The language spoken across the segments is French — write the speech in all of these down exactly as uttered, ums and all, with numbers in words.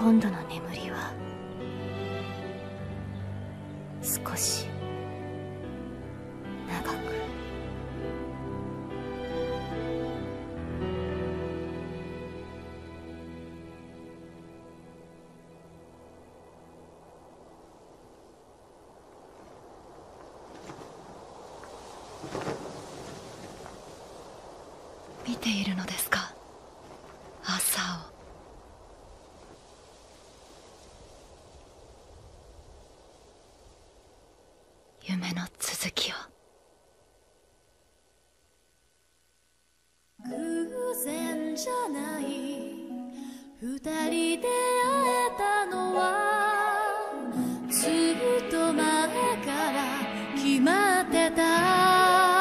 今度の眠りは少し長く。 見ているのですか、朝を。夢の続きを。 偶然じゃない、二人出会えたのはずっと前から決まってた。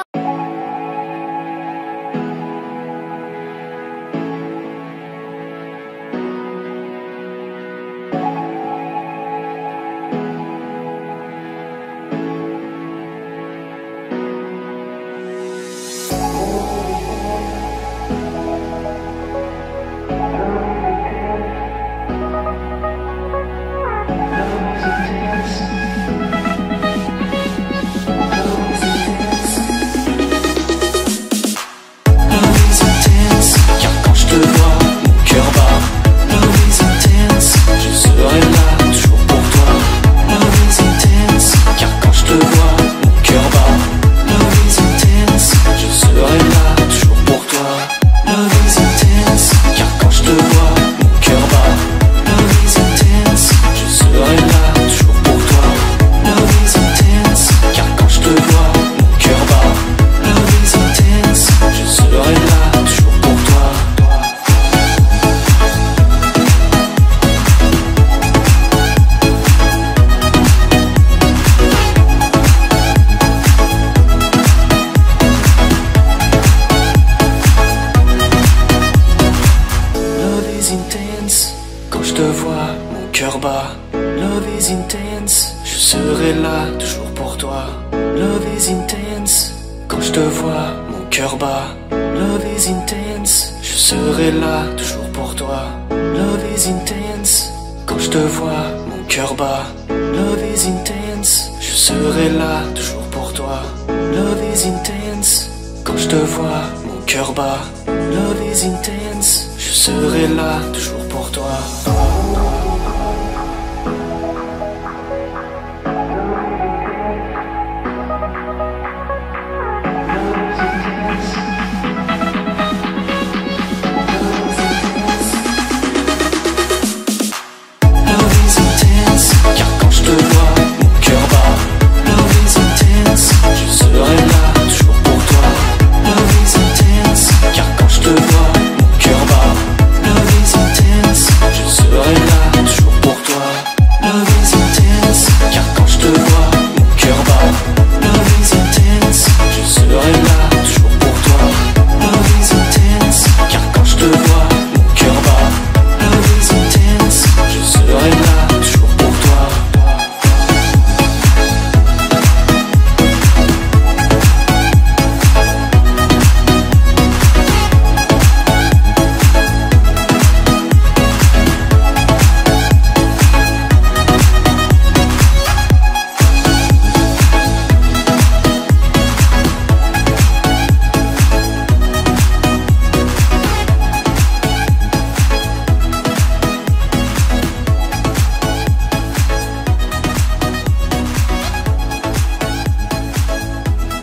Quand je te vois, mon cœur bat. Love is intense, je serai là toujours pour toi. Love is intense, quand je te vois, mon cœur bat. Love is intense, je serai là toujours pour toi. Love is intense, quand je te vois, mon cœur bat. Love is intense, je serai là toujours pour toi. Love is intense, quand je te vois, mon cœur bat. Love is intense, je serai là toujours pour toi.